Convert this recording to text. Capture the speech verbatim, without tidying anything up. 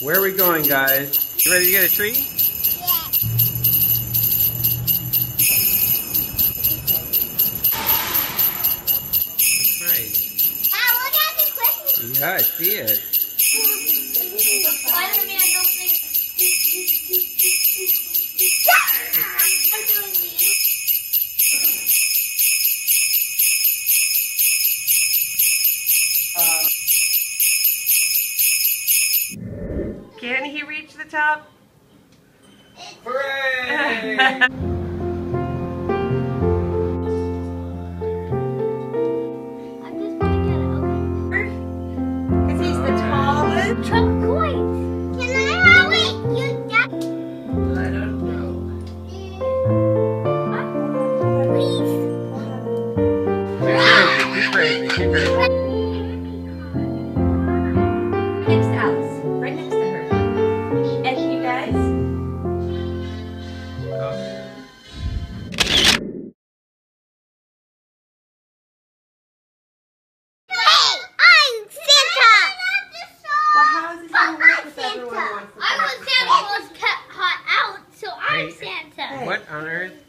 Where are we going, guys? You ready to get a tree? Yeah. Right. Ah, look at the Christmas. Yeah, I see it. Spider-Man don't think. Can he reach the top? Hooray! I'm just gonna get it, okay? Because he's the tallest. Chuck coins. Can I have it? You got I don't know. please. Keep crazy, keep crazy, keep crazy. Next to Alice. Right next to her. And you guys? Hey, I'm Santa. Well, how is this going to work if Santa. everyone wants to I come? was Santa was cut hot out, so I'm Hey. Santa. What on earth?